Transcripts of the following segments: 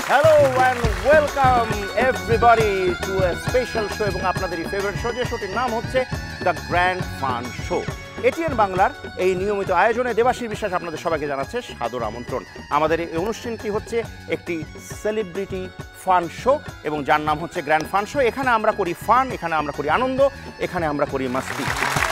Hello and welcome everybody to a special show এবং আপনাদেরই favourite show, যে শোটির নাম হচ্ছে the grand fun show. ATN বাংলার এই নিয়মিত আয়োজনে দেবাশীষ বিশ্বাস আপনাদের সবাইকে জানাচ্ছে সাদর আমন্ত্রণ। আমাদের এই অনুষ্ঠানটি হচ্ছে একটি সেলিব্রিটি ফান শো এবং যার নাম হচ্ছে গ্র্যান্ড ফান শো। এখানে আমরা করি ফান, এখানে আমরা করি আনন্দ, এখানে আমরা করি মাস্তি।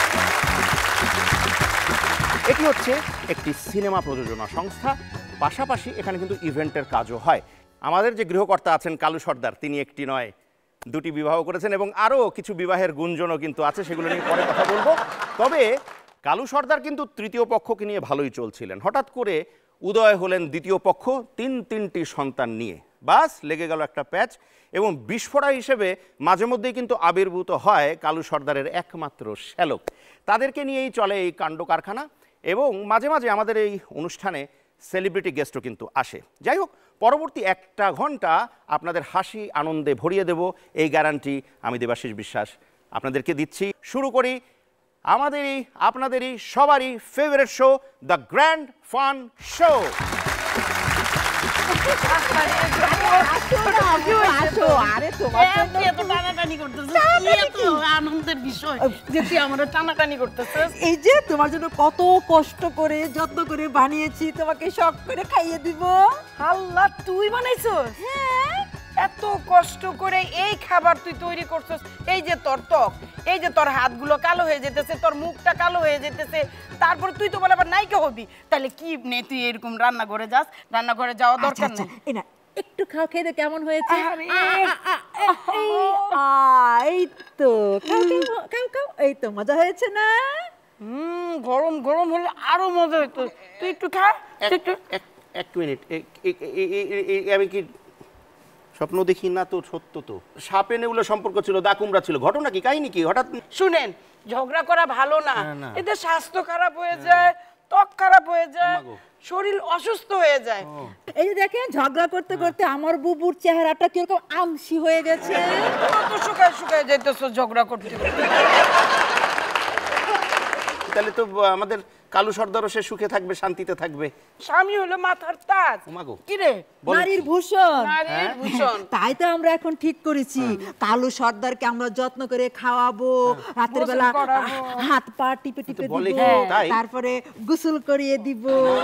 এটি হচ্ছে একটি সিনেমা প্রযোজনা সংস্থা, পাশাপাশি এখানে কিন্তু ইভেন্টের কাজও হয়। আমাদের যে গৃহকর্তা আছেন কালু সর্দার, তিনি একটি নয় দুটি বিবাহ করেছেন এবং আরও কিছু বিবাহের গুঞ্জনও কিন্তু আছে, সেগুলো নিয়ে পরে কথা বলবো। তবে কালু সর্দার কিন্তু তৃতীয় পক্ষকে নিয়ে ভালোই চলছিলেন। হঠাৎ করে উদয় হলেন দ্বিতীয় পক্ষ, তিনটি সন্তান নিয়ে। বাস লেগে গেল একটা প্যাচ এবং বিস্ফোরা হিসেবে মাঝে মধ্যেই কিন্তু আবির্ভূত হয় কালু সর্দারের একমাত্র শ্যালক। তাদেরকে নিয়েই চলে এই কাণ্ড কারখানা এবং মাঝে মাঝে আমাদের এই অনুষ্ঠানে সেলিব্রিটি গেস্টও কিন্তু আসে। যাই হোক, পরবর্তী একটা ঘন্টা আপনাদের হাসি আনন্দে ভরিয়ে দেব, এই গ্যারান্টি আমি দেবাশীষ বিশ্বাস আপনাদেরকে দিচ্ছি। শুরু করি আমাদেরই আপনাদেরই সবারই favourite show, the grand fun show. আনন্দের বিষয় যে তুই আমার টানাটানি করতেছিস। এই যে তোমার জন্য কত কষ্ট করে যত্ন করে বানিয়েছি, তোমাকে শখ করে খাইয়ে দিব। আল্লাহ, তুই বানাইছস? হ্যাঁ, এত কষ্ট করে এই খাবার তুই তৈরি করছস। এই যে তোর ত্বক, এই যে তোর হাতগুলো কালো হয়ে যেতেছে, তোর মুখটা কালো হয়ে যেতেছে, তারপর তুই তো বলে আবার নায়িকা হবি। তাহলে কি নে তুই এরকম রান্নাঘরে যাস? রান্নাঘরে যাওয়া দরকার নেই। এই না, একটু খাও, খেয়ে দে কেমন হয়েছে। এই তো খাও খাও খাও, এই তো মজা হয়েছে না? গরম গরম হলে আরো মজা হইতো। তুই একটু খা। এক মিনিট, আমি কি স্বপ্ন দেখি না? তো সত্য তো, সাপে নেউলে সম্পর্ক ছিল, দাকুমরা ছিল, ঘটনা কি, কাহিনী কি? হঠাৎ শুনেন, ঝগড়া করা ভালো না, এতে স্বাস্থ্য খারাপ হয়ে যায়, ত্বক খারাপ হয়ে যায়, শরীর অসুস্থ হয়ে যায়। এই যে দেখেন, ঝগড়া করতে করতে আমার বুবুর চেহারাটা কিরকম আমসি হয়ে গেছে। কত শুকায় শুকায় যাইতেছ ঝগড়া করতে করতে। তাহলে তো আমাদের কালু সর্দারও সে সুখে থাকবে, শান্তিতে থাকবে। স্বামী হলো মাথার তাজ। কি রে, নারীর ভূষণ। নারীর ভূষণ। তাই তো আমরা এখন ঠিক করেছি, কালু সর্দারকে আমরা যত্ন করে খাওয়াবো, রাতের বেলা হাত পা টিপে টিপে দিব, তারপরে গোসল করিয়ে দিব।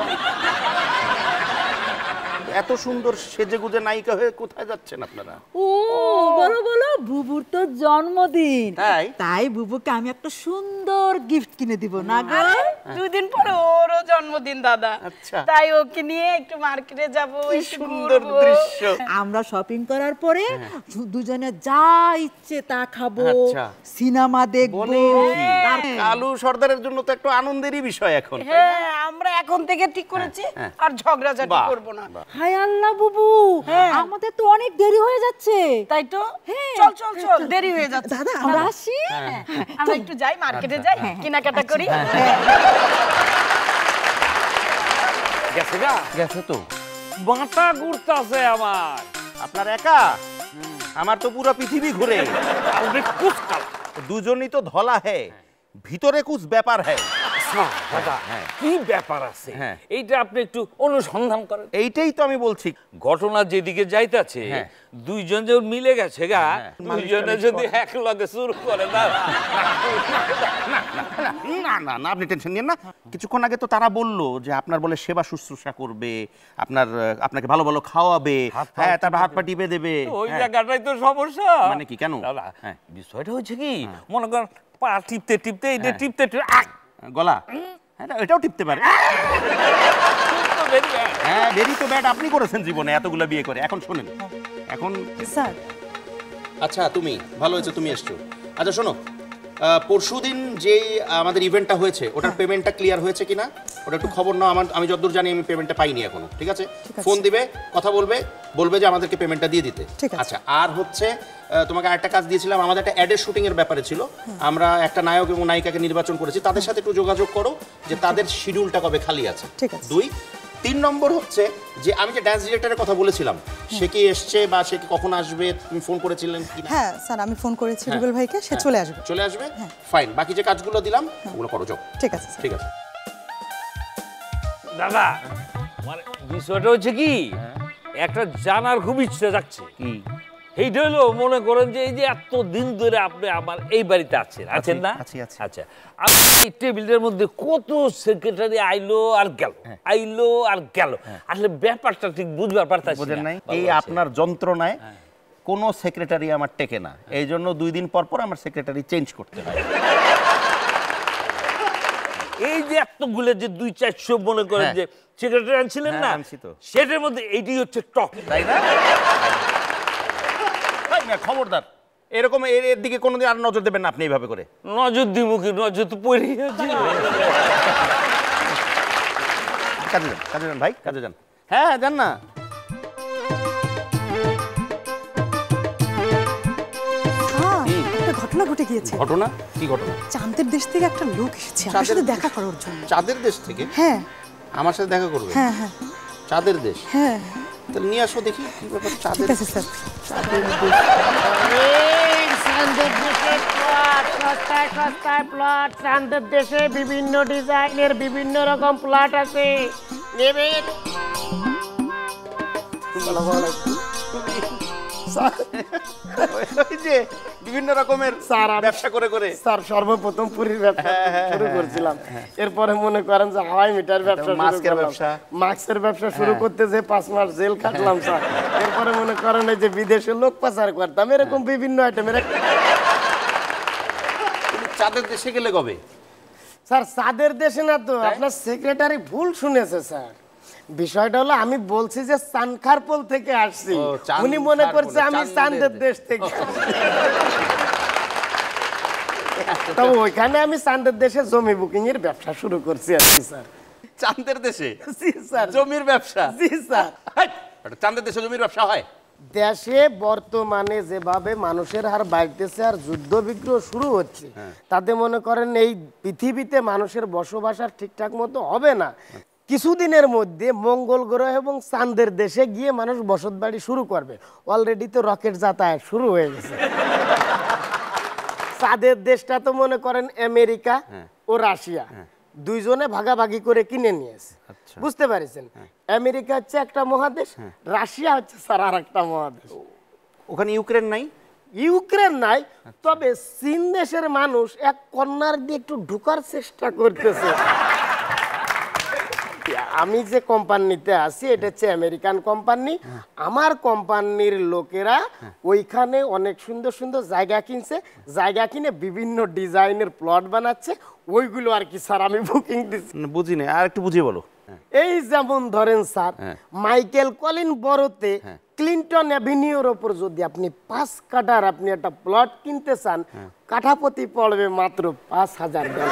এত সুন্দর সেজে গুজে নায়িকা হয়ে কোথায় যাচ্ছেন আপনারা? ও বলো বলো, বুবুর তো জন্মদিন, তাই বুবুকে আমি একটা সুন্দর গিফট কিনে দিব না গো? 2 দিন পরে ওরও জন্মদিন দাদা। আচ্ছা, তাই ওকে নিয়ে একটু মার্কেটে যাব, একটু সুন্দর দৃশ্য। আমরা শপিং করার পরে দুজনে যা ইচ্ছে তা খাবো, সিনেমা দেখবো। কালু সর্দারের জন্য তো একটু আনন্দেরই বিষয় এখন। হ্যাঁ, আমরা এখন থেকে ঠিক করেছি আর ঝগড়াঝাটি করব না। হায় আল্লাহ বুবু, আমাদের তো অনেক দেরি হয়ে যাচ্ছে। তাই তো, চল চল চল, দেরি হয়ে যাচ্ছে। দাদা আমরা আসি, আমরা একটু যাই, মার্কেটে যাই, কেনাকাটা করি। গেছে গা? গেছে তো, মাথা ঘুরতাছে আমার। আপনার একা? আমার তো পুরো পৃথিবী ঘুরে। দুজনই তো ধলা হ্যাঁ, ভিতরে কুছ ব্যাপার হ্যাঁ। দাদা, কি ব্যাপার আছে এইটা আপনি একটু অনুসন্ধান করেন। এইটাই তো আমি বলছি, ঘটনা যেদিকে যাইতাছে দুইজন যে মিলে গেছে গা, দুইজনে যদি এক লগে শুরু করে না না না না, আপনি টেনশন নিয়েন না। কিছুক্ষণ আগে তো তারা বললো যে আপনার বলে সেবা শুশ্রূষা করবে, আপনাকে ভালো ভালো খাওয়াবে, হ্যাঁ, তারপর হাত পা টিপে দেবে। ওই জায়গাটাই তো সমস্যা। মানে কি, কেন দাদা? বিষয়টা হচ্ছে কি, মনে করেন পা টিপতে টিপতে এইটা টিপতে গলা, এটাও টিপতে পারে। হ্যাঁ, ভেরি তো ব্যাড। আপনি করেছেন জীবনে এতগুলো বিয়ে করে। এখন শোনেন, এখন স্যার। আচ্ছা, তুমি ভালো হয়েছে তুমি এসছো। আচ্ছা শোনো, পরশুদিন যে আমাদের ইভেন্টটা হয়েছে ওটার পেমেন্টটা ক্লিয়ার হয়েছে কিনা ওটা একটু খবর নাও। আমি যতদূর জানি আমি পেমেন্টটা পাইনি এখনো। ঠিক আছে, ফোন দিবে, কথা বলবে যে আমাদেরকে পেমেন্টটা দিয়ে দিতে। আচ্ছা, আর হচ্ছে তোমাকে আরেকটা কাজ দিয়েছিলাম, আমাদের একটা অ্যাডের শুটিং এর ব্যাপারে ছিল। আমরা একটা নায়ক এবং নায়িকাকে নির্বাচন করেছি, তাদের সাথে একটু যোগাযোগ করো যে তাদের শিডিউলটা কবে খালি আছে। 2 3 নম্বর হচ্ছে যে আমি যে ডান্স ডিরেক্টরের কথা বলেছিলাম, সে কি এসছে বা সে কি কখন আসবে, তুমি ফোন করেছিলেন কি? হ্যাঁ স্যার, আমি ফোন করেছি রুবেল ভাইকে, সে চলে আসবে। চলে আসবে, ফাইন। বাকি যে কাজগুলো দিলাম ওগুলো করো, যাও। ঠিক আছে, ঠিক আছে। দাদা, মানে বিষয়টা হচ্ছে কি, একটা জানার খুব ইচ্ছা যাচ্ছে কি এইটা হলো মনে করেন যে এই যে এত দিন ধরে আপনি আমার এই বাড়িতে আছেন না আছি। আচ্ছা আপনি এই টেবিলের মধ্যে কত সেক্রেটারি আইলো আর গেল আসলে ব্যাপারটা ঠিক বুঝবার পারতাছি বুঝেন না নাই এই আপনার যন্ত্রণায় কোনো সেক্রেটারি আমার টেকে না, এই জন্য 2 দিন পর পর আমার সেক্রেটারি চেঞ্জ করতে হয়। এই যে এতগুলো যে 200-400 মনে করেন যে সেক্রেটারি আনছিলেন না, আনছি তো। সেটার মধ্যে এইটি হচ্ছে টপ, তাই না? খবরদার, এরকম এর দিকে কোনোদিন আর নজর দেবেন না আপনি এইভাবে করে। নজর দিমুখী নজর তো পড়ে আছে। কাজে যান ভাই, কাজে যান। হ্যাঁ যান না। একটা ঘটনা ঘটে গিয়েছে। ঘটনা? কি ঘটনা? চাঁদের দেশ থেকে একটা লোক এসেছে আমার সাথে দেখা করার জন্য। চাঁদের দেশ থেকে? হ্যাঁ আমার সাথে দেখা করবে? হ্যাঁ হ্যাঁ চাঁদের দেশ? হ্যাঁ তাহলে নিয়ে আসো দেখি কি ব্যাপার। চাঁদের ঠিক আছে স্যার। চাঁদের দেশ। চাঁদের দেশে প্লট, সস্তায় সস্তায় প্লট। চাঁদের দেশে বিভিন্ন ডিজাইনের বিভিন্ন রকম প্লট আছে, নেবেন? ওই যে বিভিন্ন রকমের ব্যবসা করে করে স্যার সর্বপ্রথম পুরীর ব্যবসা শুরু করছিলাম, এরপরে মনে করেন যে হাওয়াই মিটার ব্যবসা, মাস্কের ব্যবসা। মাস্কের ব্যবসা শুরু করতে যে 5 মাস জেল কাটলাম স্যার। এরপরে মনে করেন এই যে বিদেশে লোক পাচার করতাম, এরকম বিভিন্ন আইটেমের। চাঁদের দেশে গেলে কবে? স্যার চাঁদের দেশে না তো, আপনার সেক্রেটারি ভুল শুনেছে স্যার। বিষয়টা হলো আমি বলছি যে চানখারপোল থেকে আসছি, উনি মনে করছে আমি চাঁদের দেশ থেকে। তবে ওইখানে আমি চাঁদের দেশে জমি বুকিং এর ব্যবসা শুরু করছি আর কি স্যার। চাঁদের দেশে? জি স্যার। জমির ব্যবসা? জি স্যার। চাঁদের দেশে জমির ব্যবসা হয়? দেশে বর্তমানে যেভাবে মানুষের হার বাড়তেছে আর যুদ্ধ বিগ্রহ শুরু হচ্ছে, তাতে মনে করেন এই পৃথিবীতে মানুষের বসবাস আর ঠিকঠাক মতো হবে না। কিছুদিনের মধ্যে মঙ্গল গ্রহ এবং চাঁদের দেশে গিয়ে মানুষ বসত বাড়ি শুরু করবে। অলরেডি তো রকেট যাতায়াত শুরু হয়ে গেছে। চাঁদের দেশটা তো মনে করেন আমেরিকা ও রাশিয়া দুইজনে ভাগাভাগি করে কিনে নিয়েছে, বুঝতে পারছেন? আমেরিকা হচ্ছে একটা মহাদেশ, রাশিয়া হচ্ছে স্যার আর একটা মহাদেশ। ওখানে ইউক্রেন নাই? ইউক্রেন নাই, তবে চীন দেশের মানুষ এক কর্নার দিয়ে একটু ঢুকার চেষ্টা করতেছে। আমি যে কোম্পানিতে আছি এটা হচ্ছে আমেরিকান কোম্পানি। আমার কোম্পানির লোকেরা ওইখানে অনেক সুন্দর সুন্দর জায়গা কিনছে, জায়গা কিনে বিভিন্ন ডিজাইনের প্লট বানাচ্ছে, ওইগুলো আর কি স্যার আমি বুকিং দিচ্ছি। বুঝি না, আর একটু বুঝিয়ে বলো। এই যেমন ধরেন স্যার মাইকেল কলিন বড়তে ক্লিন্টন অ্যাভিনিউর ওপর যদি আপনি 5 কাঠার আপনি একটা প্লট কিনতে চান, কাঠাপতি পড়বে মাত্র $5,000।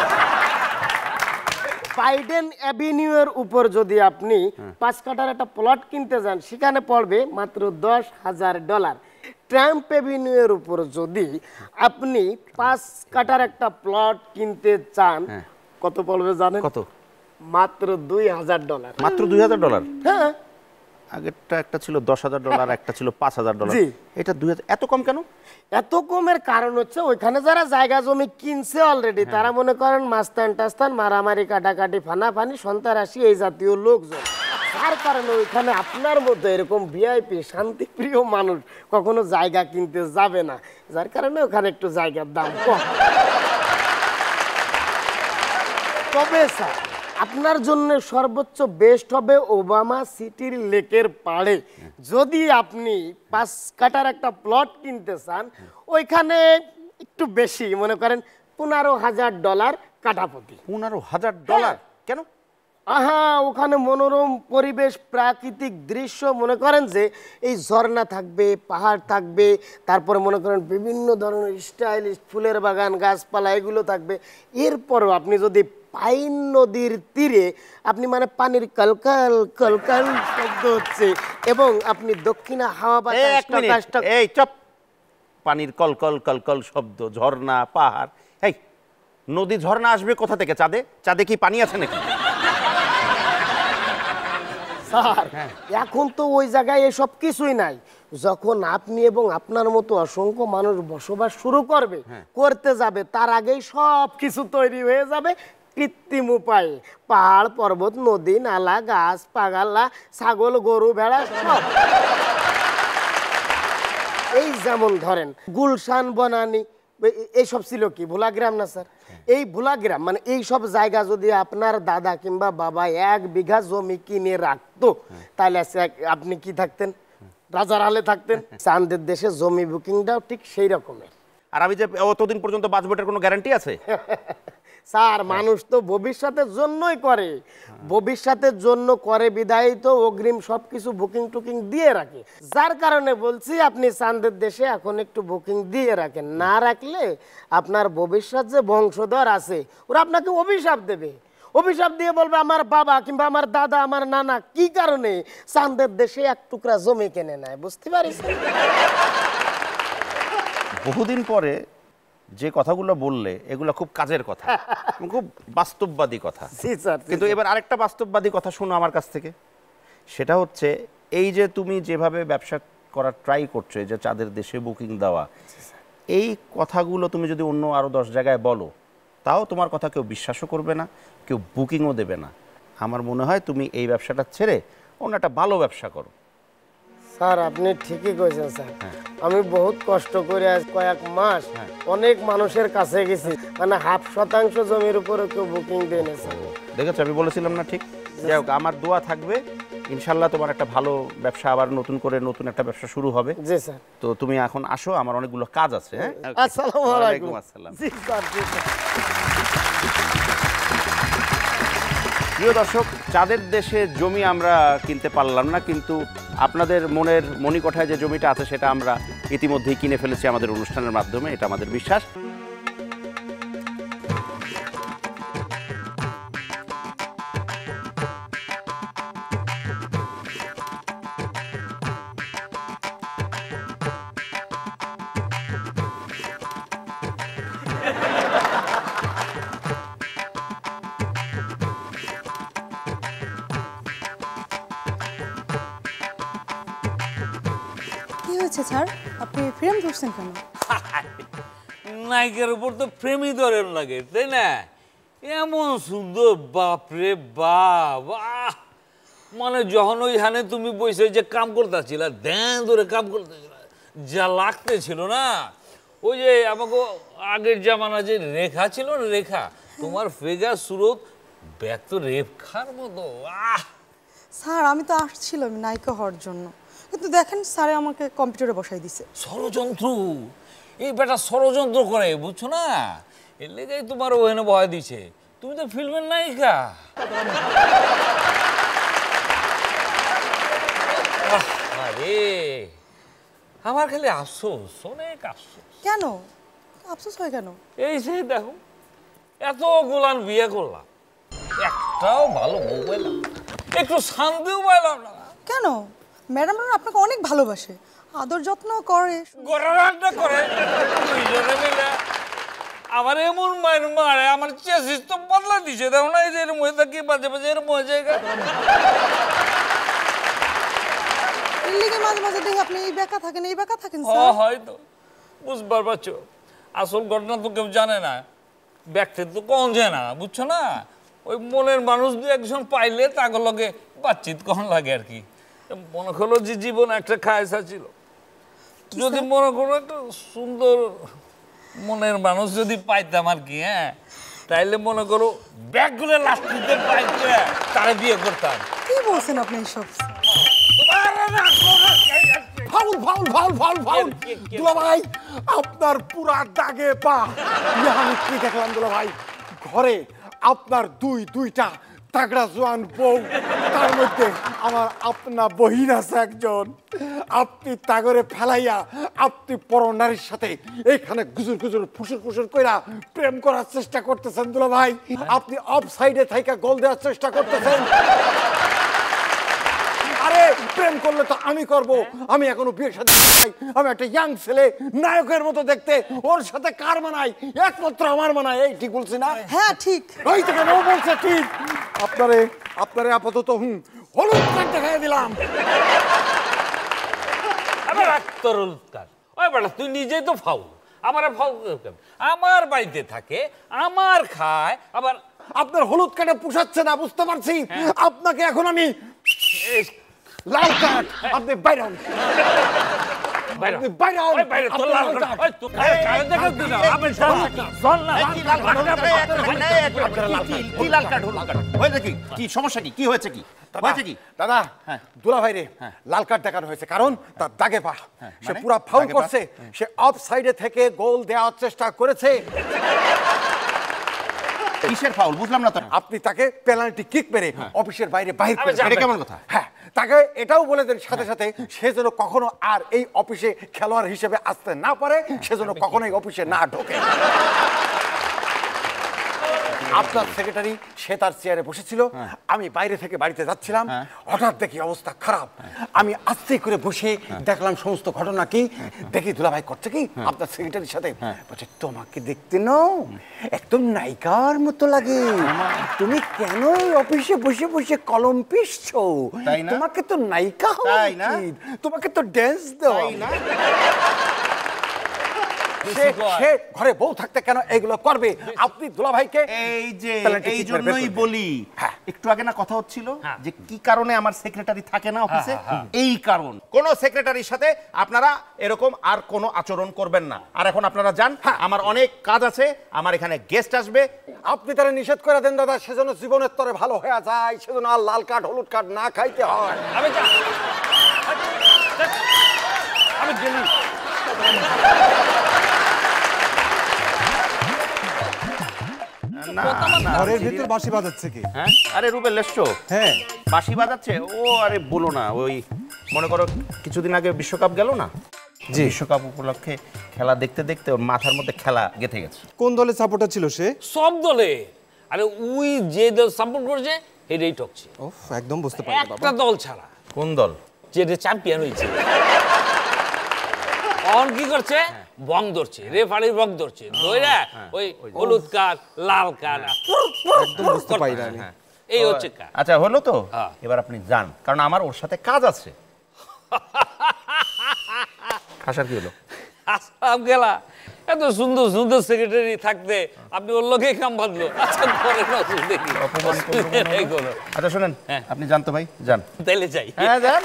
বাইডেন অ্যাভিনিউর উপর যদি আপনি 5 কাঠার একটা প্লট কিনতে যান, সেখানে পড়বে মাত্র $10,000। ট্রাম্প অ্যাভিনিউর উপর যদি আপনি 5 কাঠার একটা প্লট কিনতে চান, কত পড়বে জানেন? কত? মাত্র $2,000। মাত্র $2,000? হ্যাঁ, আগেরটা একটা ছিল $10,000, একটা ছিল $5,000। জি। এটা 2000। এত কম কেন? এত কমের কারণ হচ্ছে ওইখানে যারা জায়গা জমি কিনছে অলরেডি, তারা মনে করেন মাস্তান টাস্তান, মারামারি, কাটাকাটি, ফানাফানি, সন্ত্রাসী এই জাতীয় লোকজন। তার কারণে ওইখানে আপনার মতো এরকম ভিআইপি শান্তিপ্রিয় মানুষ কখনো জায়গা কিনতে যাবে না, যার কারণে ওখানে একটু জায়গার দাম কম। তবে স্যার আপনার জন্য সর্বোচ্চ বেস্ট হবে ওবামা সিটির লেকের পাড়ে। যদি আপনি 5 কাঠার একটা প্লট কিনতে চান, ওইখানে একটু বেশি মনে করেন $15,000 কাঠাপতি। $15,000? কেন? আহা, ওখানে মনোরম পরিবেশ, প্রাকৃতিক দৃশ্য, মনে করেন যে এই ঝর্ণা থাকবে, পাহাড় থাকবে, তারপরে মনে করেন বিভিন্ন ধরনের স্টাইলিশ ফুলের বাগান, গাছপালা এগুলো থাকবে। এরপরও আপনি যদি পাইন নদীর তীরে আপনি মানে পানির কলকল কলকল শব্দ হচ্ছে এবং আপনি দক্ষিণা হাওয়া বাতাস। এই চপ, পানির কলকল কলকল শব্দ, ঝর্ণা, পাহাড়, এই নদী ঝর্ণা আসবে কোথা থেকে? চাঁদে? চাঁদে কি পানি আছে নাকি? স্যার এখন তো ওই জায়গায় এসব কিছুই নাই। যখন আপনি এবং আপনার মতো অসংখ্য মানুষ বসবাস শুরু করবে, করতে যাবে, তার আগেই সব কিছু তৈরি হয়ে যাবে। কৃত্রিম উপায়ে পাহাড় পর্বত নদী নালা গাছ পাগালা ছাগল গরু ভেড়া সব। এই যেমন ধরেন গুলশান বনানী এইসব ছিল কি ভোলাগ্রাম না স্যার? এই ভোলাগ্রাম মানে এই সব জায়গা যদি আপনার দাদা কিংবা বাবা 1 বিঘা জমি কিনে রাখতো তাহলে আপনি কি থাকতেন? রাজার হালে থাকতেন। চাঁদের দেশে জমি বুকিংটাও ঠিক সেই রকমের। আর আমি যে অতদিন পর্যন্ত বাঁচবো এটার কোনো গ্যারান্টি আছে? স্যার মানুষ তো ভবিষ্যতের জন্যই করে, ভবিষ্যতের জন্য করে বিদায় তো অগ্রিম সবকিছু বুকিং টুকিং দিয়ে রাখে। যার কারণে বলছি আপনি চাঁদের দেশে এখন একটু বুকিং দিয়ে রাখেন, না রাখলে আপনার ভবিষ্যৎ যে বংশধর আছে ওরা আপনাকে অভিশাপ দেবে। অভিশাপ দিয়ে বলবে আমার বাবা কিংবা আমার দাদা আমার নানা কি কারণে চাঁদের দেশে 1 টুকরা জমি কিনে নেয়, বুঝতে পারিস? বহুদিন পরে যে কথাগুলো বললে এগুলো খুব কাজের কথা, খুব বাস্তববাদী কথা। কিন্তু এবার আরেকটা বাস্তববাদী কথা শোনো আমার কাছ থেকে। সেটা হচ্ছে এই যে তুমি যেভাবে ব্যবসা করার ট্রাই করছো, যে চাঁদের দেশে বুকিং দেওয়া, এই কথাগুলো তুমি যদি অন্য আরো 10 জায়গায় বলো তাও তোমার কথা কেউ বিশ্বাসও করবে না, কেউ বুকিংও দেবে না। আমার মনে হয় তুমি এই ব্যবসাটা ছেড়ে অন্য একটা ভালো ব্যবসা করো। স্যার আপনি ঠিকই কইছেন স্যার। আমি বহুত কষ্ট করে আজ কয়েক মাস অনেক মানুষের কাছে গেছি, মানে 0.5% জমির উপরে কেউ বুকিং দেয় না স্যার। দেখেছো আমি বলেছিলাম না ঠিক? যাই হোক, আমার দোয়া থাকবে ইনশাল্লাহ তোমার একটা ভালো ব্যবসা, আবার নতুন করে নতুন একটা ব্যবসা শুরু হবে। জি স্যার। তো তুমি এখন আসো, আমার অনেকগুলো কাজ আছে। হ্যাঁ, আসসালামু আলাইকুম। আসসালাম। জি স্যার, জি স্যার। প্রিয় দর্শক, চাঁদের দেশে জমি আমরা কিনতে পারলাম না, কিন্তু আপনাদের মনের মণিকোঠায় যে জমিটা আছে সেটা আমরা ইতিমধ্যেই কিনে ফেলেছি আমাদের অনুষ্ঠানের মাধ্যমে, এটা আমাদের বিশ্বাস। কি হয়েছে স্যার, আপনি ফ্রেম ধরছেন কেন? নায়িকার উপর তো প্রেমই ধরেন লাগে, তাই না? এমন সুন্দর, বাপরে বাপ! মানে যখন ওইখানে তুমি বসে যে কাম করতেছিল, ধ্যান ধরে কাম করতেছিল, যা লাগতেছিল না, ওই যে আমাকে আগের জামানা যে রেখা ছিল না, রেখা, তোমার ফেগার সুরত ব্যক্ত রেখার মতো। স্যার আমি তো আসছিলাম নায়িকা হওয়ার জন্য, কিন্তু দেখেন স্যারে আমাকে কম্পিউটারে বসাই দিছে। ষড়যন্ত্র, এই বেটা ষড়যন্ত্র করে, বুঝছো না? এর লেগেই তোমার ওখানে ভয় দিছে। তুমি তো ফিল্মের নায়িকা। আরে আমার খালি আফসোস, অনেক আফসোস। কেন আফসোস হয় কেন? এই যে দেখো, এত গোলান বিয়ে করলাম, একটাও ভালো বউ পাইলাম না, একটু শান্তিও পাইলাম না। কেন? ম্যাডামরা আপনাকে অনেক ভালোবাসে, আদর যত্ন করে। রান্না করে দুইজনে মিলে আমার এমন মায়ের মারে, আমার চেসিস তো বদলা দিছে। দেখো না, এই যে এর মধ্যে কি বাজে বাজে এর মজা। এর লিগে মাঝে মাঝে দেখি আপনি এই বেকা থাকেন, এই বেকা থাকেন। হয়তো বুঝবার পারছো, আসল ঘটনা তো কেউ জানে না, ব্যক্তি তো কম যায় না, বুঝছো না? ওই মনের মানুষ দু একজন পাইলে তাকে লগে বাতচিত কম লাগে আর কি। মনে করো যে জীবন একটা খায়সা ছিল, যদি মনে করো একটা সুন্দর মনের মানুষ যদি পাইতাম আর কি, হ্যাঁ, তাইলে মনে করো ব্যাগগুলো লাস্টিতে পাইতে তারা বিয়ে করতাম। কি বলছেন আপনি এইসব? Foul foul foul foul foul দুলা ভাই, আপনার পুরা দাগে পা। আমি কি দেখলাম দুলা ভাই, ঘরে আপনার দুইটা তাগড়া জোয়ান বউ, তার মধ্যে আমার আপনা বহিন আছে একজন। আপনি তাগরে ফেলাইয়া আপনি পরনারীর সাথে এইখানে গুজুর গুজুর ফুসুর ফুসুর কইরা প্রেম করার চেষ্টা করতেছেন দুলা ভাই। আপনি অফ সাইডে থাইকা গোল দেওয়ার চেষ্টা করতেছেন। আরে প্রেম করলে তো আমি করব, আমি এখনো বিয়ের সাথে আমি একটা ইয়াং ছেলে, নায়কের মতো দেখতে, ওর সাথে কার মানাই? একমাত্র আমার মানাই। এই ঠিক বলছি না? হ্যাঁ ঠিক। ওই থেকে ও বলছে ঠিক। আপনারে আপাতত হলুদ কার্ড দেখাই দিলাম। তুই নিজেই তো ফাউল, আমার ফাউল। আমার বাড়িতে থাকে, আমার খায়, আবার আপনার হলুদ কার্ডে পোষাচ্ছে না, বুঝতে পারছি। আপনাকে এখন আমি লাল কার্ড, আপনি বাইরে হন। আপনি বাইরে হন। আপনি লাল কার্ড। কি সমস্যা, কি হয়েছে, কি হয়েছে? কি দাদা, দুলা ভাই রে লাল কার্ড দেখানো হয়েছে, কারণ তার দাগে পা, সে পুরো ফাউল করছে, সে অফ সাইডে থেকে গোল দেওয়ার চেষ্টা করেছে। কিসের ফাউল বুঝলাম না তো। আপনি তাকে পেনাল্টি কিক মেরে অফিসের বাইরে বাহির করে এটা কেমন কথা? হ্যাঁ, তাকে এটাও বলে দেন সাথে সাথে সে যেন কখনো আর এই অফিসে খেলোয়াড় হিসেবে আসতে না পারে, সে যেন কখনো এই অফিসে না ঢোকে। আপনার সেক্রেটারি সে তার চেয়ারে বসেছিল, আমি বাইরে থেকে বাড়িতে যাচ্ছিলাম, হঠাৎ দেখি অবস্থা খারাপ। আমি আস্তে করে বসে দেখলাম সমস্ত ঘটনা কি, দেখি দুলাভাই করছে কি আপনার সেক্রেটারির সাথে, বলছে তোমাকে দেখতে নাও একদম নায়িকার মতো লাগে, তুমি কেন অফিসে বসে বসে কলম পিষছো, তোমাকে তো নায়িকা হওয়া উচিত, তোমাকে তো ড্যান্স দেওয়া। সে ঘরে বউ থাকতে কেন এগুলো করবে? আপনি দুলাভাইকে এই জন্যই বলি, একটু আগে না কথা হচ্ছিল যে কি কারণে আমার সেক্রেটারি থাকে না অফিসে, এই কারণ। কোন সেক্রেটারির সাথে আপনারা এরকম আর কোনো আচরণ করবেন না। আর এখন আপনারা যান, আমার অনেক কাজ আছে, আমার এখানে গেস্ট আসবে। আপনি তারা নিষেধ করে দেন দাদা, সেজন্য জীবনের তরে ভালো হয়ে যায়, সেজন্য আর লাল কার্ড হলুদ কার্ড না খাইতে হয়। আমি গেলি। ঘরের ভিতর বাঁশি বাজাচ্ছে কি? হ্যাঁ, আরে রুবেল এসছো? হ্যাঁ, বাঁশি বাজাচ্ছে ও। আরে বলো না, ওই মনে করো কিছুদিন আগে বিশ্বকাপ গেল না, বিশ্বকাপ উপলক্ষে খেলা দেখতে দেখতে ওর মাথার মধ্যে খেলা গেঁথে গেছে। কোন দলের সাপোর্টার ছিল সে? সব দলে। আরে ওই যে দল সাপোর্ট করছে এটাই টকছে। ওফ, একদম বুঝতে পারি না একটা বাবা। দল ছাড়া। কোন দল? যেটা চ্যাম্পিয়ন হয়েছে। অন কি করছে? বং ধরছে, রেফারির বং ধরছে, ধইরা ওই হলুদ কার্ড, লাল কার্ড, একদম বুঝতে পারি না আমি। এই হচ্ছে কাজ। আচ্ছা হলো তো, হ্যাঁ। এবার আপনি যান, কারণ আমার ওর সাথে কাজ আছে। খাসার কি হলো? আসলাম গেলা, এত সুন্দর সুন্দর সেক্রেটারি থাকতে আপনি ওর লোকে কাম বাঁধলো। আচ্ছা পরে না দেখি অপমান করলো। আচ্ছা শোনেন, হ্যাঁ। আপনি যান তো ভাই, যান। তাইলে যাই। হ্যাঁ যান।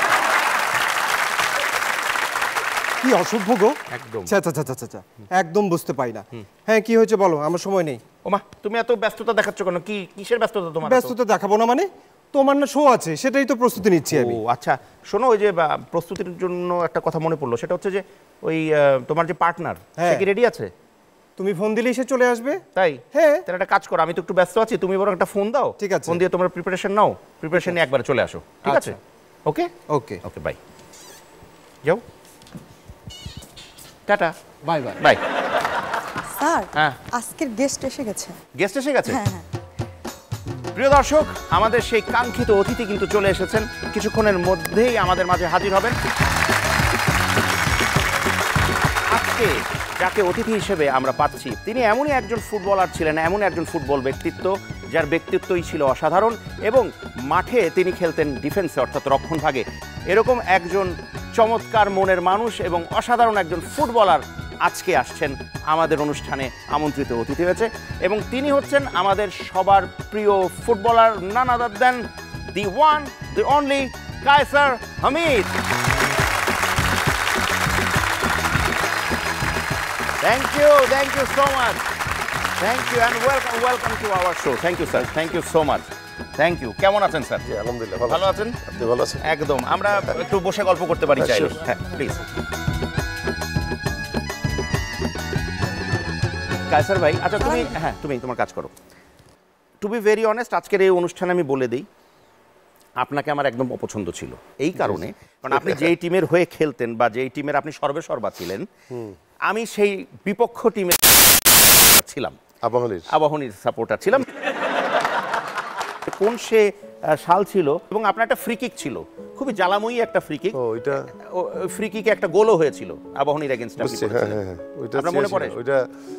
কি অসভ্য গো, একদম। আচ্ছা, একদম বুঝতে পারি না। হ্যাঁ, কি হয়েছে বলো, আমার সময় নেই। ওমা, তুমি এত ব্যস্ততা দেখাচ্ছ কেন? কি কিসের ব্যস্ততা তোমার? ব্যস্ততা দেখাবো না মানে? তোমার না শো আছে, সেটাই তো প্রস্তুতি নিচ্ছি আমি। ও আচ্ছা, শোনো, ওই যে প্রস্তুতির জন্য একটা কথা মনে পড়লো, সেটা হচ্ছে যে ওই তোমার যে পার্টনার, সে কি রেডি আছে? তুমি ফোন দিলে এসে চলে আসবে। তাই? হ্যাঁ। তাহলে একটা কাজ করো, আমি তো একটু ব্যস্ত আছি, তুমি বরং একটা ফোন দাও। ঠিক আছে। ফোন দিয়ে তোমার প্রিপারেশন নাও, প্রিপারেশন নিয়ে একবার চলে আসো, ঠিক আছে? Okay okay okay, bye. যাও, tata, bye bye. Bye. Sir, হ্যাঁ। আজকের গেস্ট এসে গেছে। গেস্ট এসে গেছে? হ্যাঁ হ্যাঁ। প্রিয় দর্শক, আমাদের সেই কাঙ্ক্ষিত অতিথি কিন্তু চলে এসেছেন, কিছুক্ষণের মধ্যেই আমাদের মাঝে হাজির হবেন। আজকে যাকে অতিথি হিসেবে আমরা পাচ্ছি, তিনি এমনই একজন ফুটবলার ছিলেন, এমন একজন ফুটবল ব্যক্তিত্ব যার ব্যক্তিত্বই ছিল অসাধারণ, এবং মাঠে তিনি খেলতেন ডিফেন্সে অর্থাৎ রক্ষণভাগে। এরকম একজন চমৎকার মনের মানুষ এবং অসাধারণ একজন ফুটবলার আজকে আসছেন আমাদের অনুষ্ঠানে, আমন্ত্রিত অতিথি হয়েছে, এবং তিনি হচ্ছেন আমাদের সবার প্রিয় footballer, none other than the one the only Kaiser Hamid. Thank you so much. Thank you and welcome to our show. Thank you sir, thank you so much. Thank you. কেমন আছেন স্যার? জি আলহামদুলিল্লাহ ভালো আছেন? আপনি ভালো আছেন? একদম। আমরা একটু বসে গল্প করতে পারি চাইলে? হ্যাঁ প্লিজ। কায়সার ভাই, আচ্ছা তুমি, হ্যাঁ তুমি তোমার কাজ করো। টু বি ভেরি অনেস্ট, আজকের এই অনুষ্ঠানে আমি বলে দিই, আপনাকে আমার একদম অপছন্দ ছিল এই কারণে, কারণ আপনি যেই টিমের হয়ে খেলতেন বা যেই টিমের আপনি সর্বেসর্বা ছিলেন, আমি সেই বিপক্ষ টিমের ছিলাম, আবাহনীর সাপোর্টার ছিলাম। কোন সে সাল ছিল, এবং আপনার একটা ফ্রি কিক ছিল, খুবই জ্বালাময়ী একটা ফ্রি কিক। ওইটা ফ্রি কিকে একটা গোলও হয়েছিল আবাহনীর এগেইনস্ট। হ্যাঁ, ওইটা আপনার মনে পড়ে? ওইটা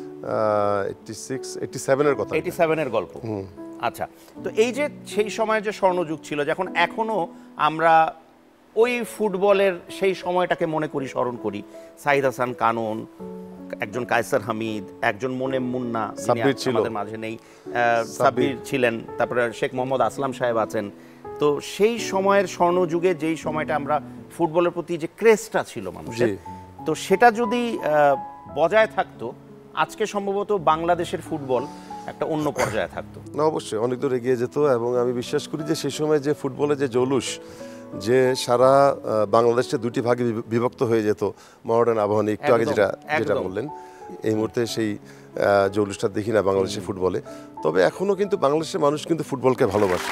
87 এর কথা। 87 এর গল্প। আচ্ছা, তো এই যে সেই সময় যে স্বর্ণযুগ ছিল, যখন এখনো আমরা ওই ফুটবলের সেই সময়টাকে মনে করি, স্মরণ করি, সাইদ হাসান কানন, একজন কায়সার হামিদ, একজন মোনেম মুন্না, যিনি সাব্বির ছিল। আমাদের মাঝে নেই, সাব্বির ছিলেন, তারপরে শেখ মোহাম্মদ আসলাম সাহেব আছেন। তো সেই সময়ের স্বর্ণযুগে যেই সময়টা আমরা ফুটবলের প্রতি যে ক্রেজটা ছিল মানুষের, তো সেটা যদি বজায় থাকতো, আজকে সম্ভবত বাংলাদেশের ফুটবল একটা অন্য পর্যায়ে থাকতো। না, অবশ্যই অনেক দূর এগিয়ে যেত। এবং আমি বিশ্বাস করি যে সেই সময় যে ফুটবলের যে জৌলুস, যে সারা বাংলাদেশে দুটি ভাগে বিভক্ত হয়ে যেত, মডার্ন আবাহনী একটু আগে যেটা বললেন, এই মুহূর্তে সেই জৌলুসটা দেখি না বাংলাদেশের ফুটবলে। তবে এখনো কিন্তু বাংলাদেশের মানুষ কিন্তু ফুটবলকে ভালোবাসে।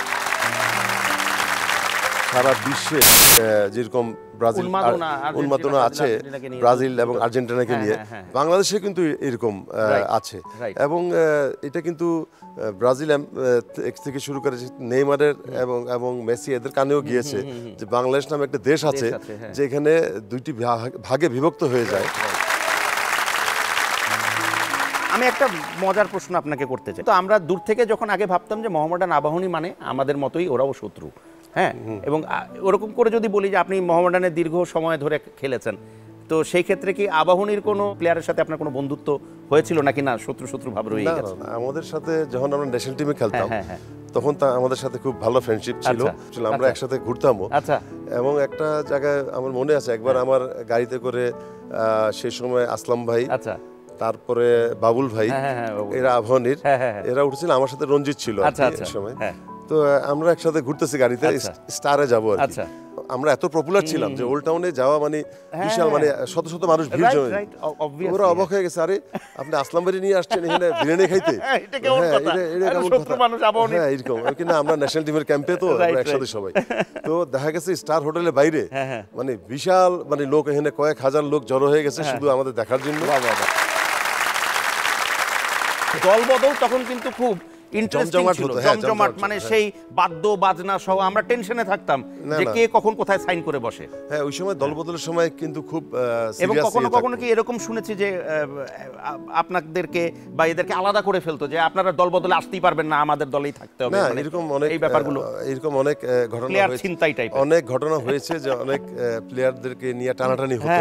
সারা বিশ্বে যেরকম ব্রাজিল উন্মাদনা আছে ব্রাজিল এবং আর্জেন্টিনাকে নিয়ে, বাংলাদেশে কিন্তু এরকম আছে। এবং এটা কিন্তু ব্রাজিল থেকে শুরু করে নেইমারের এবং মেসি এদের কানেও গিয়েছে যে বাংলাদেশ নামে একটা দেশ আছে যেখানে দুইটি ভাগে বিভক্ত হয়ে যায়। আমি একটা মজার প্রশ্ন আপনাকে করতে চাই। তো আমরা দূর থেকে যখন আগে ভাবতাম যে মোহামেডান আবাহনী মানে আমাদের মতোই ওরাও শত্রু, হ্যাঁ, এবং ওরকম করে যদি বলি যে আপনি মোহামেডানের দীর্ঘ সময় ধরে খেলেছেন, তো সেই ক্ষেত্রে কি আবাহনীর কোনো প্লেয়ারের সাথে আপনার কোনো বন্ধুত্ব হয়েছিল নাকি না শত্রু ভাব রয়ে গেছে? আমাদের সাথে যখন আমরা ন্যাশনাল টিমে খেলতাম তখন তা আমাদের সাথে খুব ভালো ফ্রেন্ডশিপ ছিল, আমরা একসাথে ঘুরতামও। এবং একটা জায়গায় আমার মনে আছে, একবার আমার গাড়িতে করে সেই সময় আসলাম ভাই, তারপরে বাবুল ভাই, এরা আবাহনীর, এরা উঠেছিল, আমার সাথে রঞ্জিত ছিল সময়। তো আমরা একসাথে ঘুরতেছি গাড়িতে, স্টারে যাবো আর কি। আমরা এত পপুলার ছিলাম যে ওল্ড টাউনে যাওয়া মানে বিশাল, মানে শত শত মানুষ ভিড় জমে। ওরা অবাক হয়ে গেছে, আরে আপনি আসলাম বাড়ি নিয়ে আসছেন এখানে বিরিয়ানি খাইতে? হ্যাঁ, এরকম কিনা আমরা ন্যাশনাল টিমের ক্যাম্পে, তো একসাথে সবাই। তো দেখা গেছে স্টার হোটেলের বাইরে মানে বিশাল মানে লোক, এখানে কয়েক হাজার লোক জড়ো হয়ে গেছে শুধু আমাদের দেখার জন্য। দলবদল তখন কিন্তু খুব জমজমাট, মানে সেই বাদ্য বাজনা সহ আমরা টেনশনে থাকতাম যে কে কখন কোথায় সাইন করে বসে। হ্যাঁ, ওই সময় দলবদলের সময় কিন্তু খুব, এবং কখনো কখনো কি এরকম শুনেছি যে আপনাদেরকে বা এদেরকে আলাদা করে ফেলতো যে আপনারা দলবদলে আসতেই পারবেন না, আমাদের দলেই থাকতে হবে, এরকম অনেক, এই ব্যাপারগুলো এরকম অনেক ঘটনা হয়েছে, অনেক ঘটনা হয়েছে যে অনেক প্লেয়ারদেরকে নিয়ে টানাটানি হতো।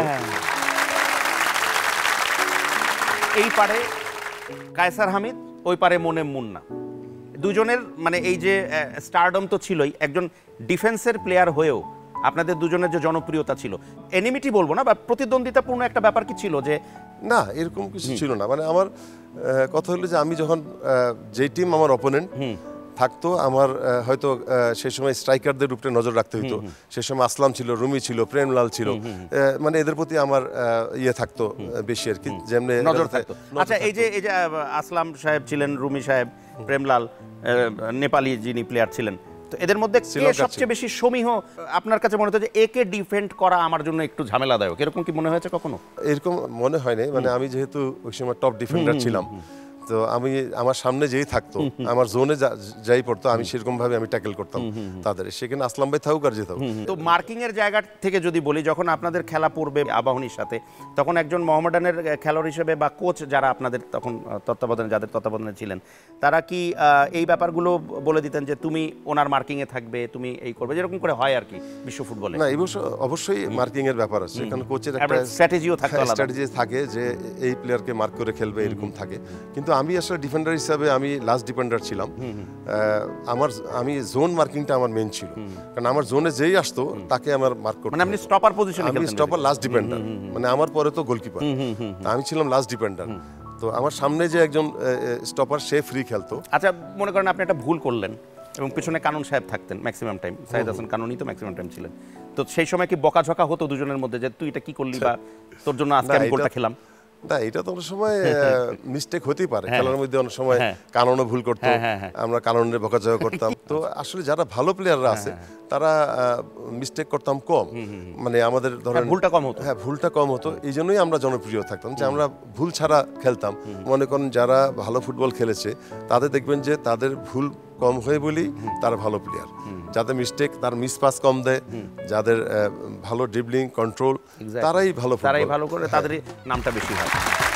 এই পারে কায়সার হামিদ, ওই পারে মোনেম মুন্না, দুজনের মানে এই যে স্টারডম তো ছিলই, একজন ডিফেন্সের প্লেয়ার হয়েও আপনাদের দুজনের যে জনপ্রিয়তা ছিল, এনিমিটি বলবো না বা প্রতিদ্বন্দ্বিতাপূর্ণ একটা ব্যাপার কি ছিল? যে না, এরকম কিছু ছিল না। মানে আমার কথা হলো যে আমি যখন যে টিম আমার অপোনেন্ট থাকতো, আমার হয়তো সেই সময় স্ট্রাইকারদের উপরে নজর রাখতে হতো। সেই সময় আসলাম ছিল, রুমি ছিল, প্রেমলাল ছিল, মানে এদের প্রতি আমার ইয়ে থাকতো বেশি আর কি, যেমনি নজর থাকতো। আচ্ছা, এই যে আসলাম সাহেব ছিলেন, রুমি সাহেব, প্রেমলাল, নেপালি যিনি প্লেয়ার ছিলেন, তো এদের মধ্যে কে সবচেয়ে বেশি সমীহ আপনার কাছে মনে হতো যে একে ডিফেন্ড করা আমার জন্য একটু ঝামেলাদায়ক, এরকম কি মনে হয়েছে কখনো? এরকম মনে হয় নাই। মানে আমি যেহেতু ওই সময় টপ ডিফেন্ডার ছিলাম, তো আমি আমার সামনে যেই থাকতো, আমার জোনে যাই পড়তো, আমি সেরকম ভাবে আমি ট্যাকেল করতাম তাদের, সেখানে আসলাম ভাই থাকুক আর যেতাম। তো মার্কিং এর জায়গা থেকে যদি বলি, যখন আপনাদের খেলা পড়বে আবাহনীর সাথে, তখন একজন মোহামেডানের খেলোয়াড় হিসেবে বা কোচ যারা আপনাদের তখন তত্ত্বাবধানে, যাদের তত্ত্বাবধানে ছিলেন, তারা কি এই ব্যাপারগুলো বলে দিতেন যে তুমি ওনার মার্কিং এ থাকবে, তুমি এই করবে, যেরকম করে হয় আর কি বিশ্ব ফুটবলে? না, অবশ্যই মার্কিং এর ব্যাপার আছে, কারণ কোচের একটা স্ট্র্যাটেজিও থাকে, স্ট্র্যাটেজি থাকে যে এই প্লেয়ারকে মার্ক করে খেলবে, এরকম থাকে। কিন্তু আমি আসলে ডিফেন্ডার হিসাবে আমি লাস্ট ডিফেন্ডার ছিলাম। আমি জোন মার্কিংটা আমার মেইন ছিল, কারণ আমার জোনে যেই আসতো তাকে আমার মার্ক করতে। মানে আপনি স্টপার পজিশনে খেলতেন? আমি স্টপার, লাস্ট ডিফেন্ডার, মানে আমার পরে তো গোলকিপার, আমি ছিলাম লাস্ট ডিফেন্ডার। তো আমার সামনে যে একজন স্টপার, সে ফ্রি খেলতো। আচ্ছা, মনে করেন আপনি একটা ভুল করলেন এবং পিছনে কানুন সাহেব থাকতেন ম্যাক্সিমাম টাইম, সাইদ হাসান কানুনই তো ম্যাক্সিমাম টাইম ছিলেন, তো সেই সময় কি বকাঝকা হতো দুজনের মধ্যে যে তুই এটা কি করলি বা তোর জন্য আজকে আমি গোলটা খেলাম? না, এটা তো অনেক সময় মিস্টেক হতেই পারে খেলার মধ্যে, অনেক সময় কানুনও ভুল করতো, আমরা কানুনের বকাঝকা করতাম। তো আসলে যারা ভালো প্লেয়াররা আছে তারা মিস্টেক করতাম কম, মানে আমাদের ধরেন ভুলটা কম হতো। হ্যাঁ, ভুলটা কম হতো, এই জন্যই আমরা জনপ্রিয় থাকতাম যে আমরা ভুল ছাড়া খেলতাম। মনে করেন যারা ভালো ফুটবল খেলেছে তাদের দেখবেন যে তাদের ভুল কম হয়ে বলেই তারা ভালো প্লেয়ার, যাদের মিস্টেক, তার মিস পাস কম দেয়, যাদের ভালো ড্রিবলিং কন্ট্রোল, তারাই ভালো করে, তাদের নামটা বেশি হয়।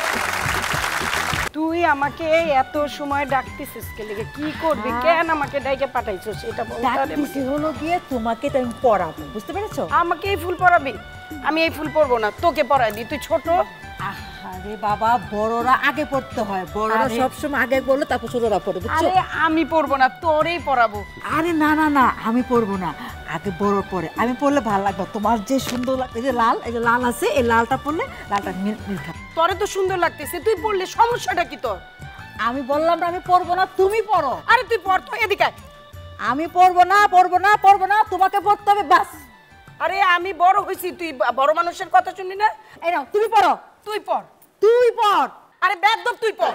তুই আমাকে এত সময় ডাকতেছিস কে লেগে? কি করবি? কেন আমাকে ডাইকে পাঠাইছো সেটা বল। ডাকতেছি হলো গিয়ে তোমাকে তো আমি পড়াবো, বুঝতে পেরেছো? আমাকে এই ফুল পরাবি? আমি এই ফুল পরবো না, তোকে পরাই দি, তুই ছোট। আরে বাবা, বড়রা আগে পড়তে হয়, বড়রা সবসময় আগে পড়লে তারপর ছোটরা পড়ে, বুঝছো? আরে আমি পড়বো না, তোরেই পড়াবো। আরে না না না, আমি পড়বো না, আগে বড় পড়ে, আমি পড়লে ভালো লাগবে। তোমার যে সুন্দর লাগবে, এই যে লাল, এই যে লাল আছে, এই লালটা পড়লে লালটা মিল খাবে। তোরে তো সুন্দর লাগতেছে, তুই পড়লে সমস্যাটা কি তোর? আমি বললাম না আমি পড়বো না, তুমি পড়ো। আরে তুই পড় তো, এদিকে আয়। আমি পড়বো না, পড়বো না, পড়বো না, তোমাকে পড়তে হবে, বাস। আরে আমি বড় হইছি, তুই বড় মানুষের কথা শুনলি না? এই নাও, তুমি পড়ো। তুই পড়। তুই পড়। আরে বেয়াদব, তুই পড়।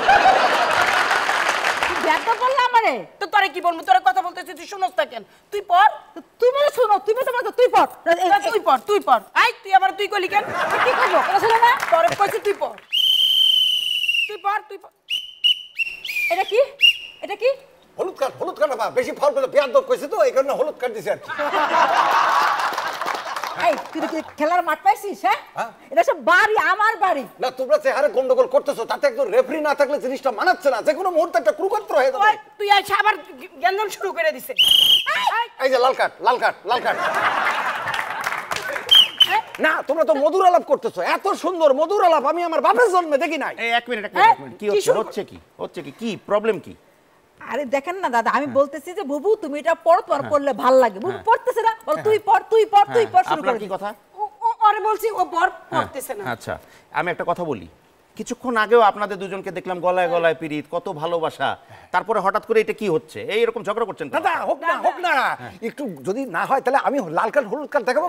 ব্যাগটা বললে আমারে, তো তোরে কি বলবো? তোরে কথা বলতেছিস, তুই শুনস না কেন? তুই পড়। তুমি শোনো, তুমি তো বলো, তুই পড়। তুই পড়, তুই পড়। আই, তুই আবার তুই কইলি কেন? কি করবো, এটা ছিল না? তোরে কইছি তুই পড়। তুই পড়, তুই পড়। এটা কি, এটা কি? হলুদ কার্ড বাবা, বেশি ফল করে বেয়াদব কইছে তো এই কারণে হলুদ কার্ড দিছে আর কি। এই তুই কি খেলার মাঠ পাইছিস? হ্যাঁ, এটা সব বাড়ি, আমার বাড়ি। না তোমরা চেহারে গন্ডগোল করতেছো, তাতে একজন রেফারি না থাকলে জিনিসটা মানাচ্ছে না, যে কোনো মুহূর্তে একটা কুরুক্ষেত্র হয়ে যাবে। তুই আইসা আবার গ্যাঞ্জাম শুরু করে দিছে। এই যে লাল কার্ড। না তোমরা তো মধুর আলাপ করতেছো, এত সুন্দর মধুর আলাপ আমি আমার বাপের জন্মে দেখি নাই। এই এক মিনিট কি হচ্ছে কি প্রবলেম কি? আরে দেখেন না দাদা, আমি বলতেছি যে বুবু তুমি এটা পড়, তোর পড়লে ভালো লাগে। বুবু পড়তেছে না, বল তুই পড় শুরু আপনার করে। কি কথা? ওরে বলছি, ও পড়তেছে না। আচ্ছা, আমি একটা কথা বলি। কিছুক্ষণ আগেও আপনাদের দুজনকে দেখলাম গলায় গলায় পিরিত, কত ভালোবাসা, তারপরে হঠাৎ করে এটা কি হচ্ছে? এই এরকম ঝগড়া করছেন কেন? দাদা হোক না একটু যদি না হয় তাহলে আমি লাল কার্ড হলুদ কার্ড দেখাবো।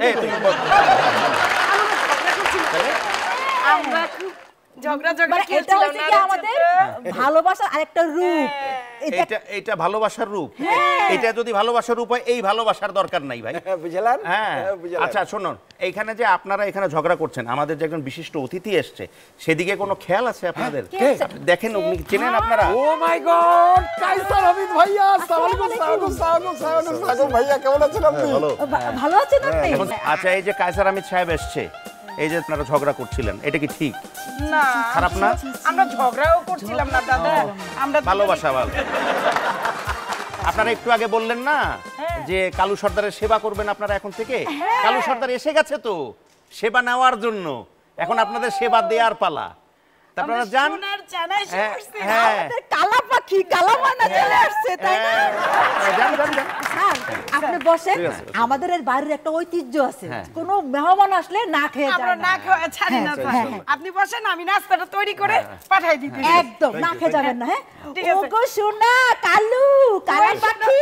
আমরা খুব ঝগড়া মানে এটা হচ্ছে কি আমাদের ভালোবাসার আরেকটা রূপ। এটা ভালোবাসার রূপ। এটা যদি ভালোবাসার রূপ হয়, এই ভালোবাসার দরকার নাই ভাই, বুঝলেন? হ্যাঁ। আচ্ছা শুনুন, এইখানে যে আপনারা এখানে ঝগড়া করছেন, আমাদের যে একজন বিশিষ্ট অতিথি এসছে, সেদিকে কোনো খেয়াল আছে আপনাদের? দেখেন, চেনেন আপনারা? Oh my God, Kaiser Hamid ভাইয়া, আসসালামু ভাইয়া, কেমন আছেন আপনি? ভালো আছেন আপনি? আচ্ছা, এই যে কাইসার হামিদ সাহেব এসছে, এই যে আপনারা ঝগড়া করছিলেন, এটা কি ঠিক? না, খারাপ না? আমরা ঝগড়াও করছিলাম না দাদা, আমরা ভালোবাসা ভালো। আপনারা একটু আগে বললেন না যে কালু সর্দারের সেবা করবেন আপনারা এখন থেকে? কালু সর্দার এসে গেছে তো সেবা নেওয়ার জন্য, এখন আপনাদের সেবা দেওয়ার পালা। আপনারা যান। আমাদের কালা পাখি, কালা মানা চলে আসছে, তাই না? স্যার, আপনি বসেন। আমাদের এর বাড়ির একটা ঐতিহ্য আছে, কোনো মেহমান আসলে না খেয়ে যায় না। আমরা না খেয়ে ছাড়ি না স্যার। আপনি বসেন, আমি নাস্তাটা তৈরি করে পাঠাই দিতে। একদম না খেয়ে যাবেন না। হ্যাঁ, ওগো সোনা কালু, কালা পাখি।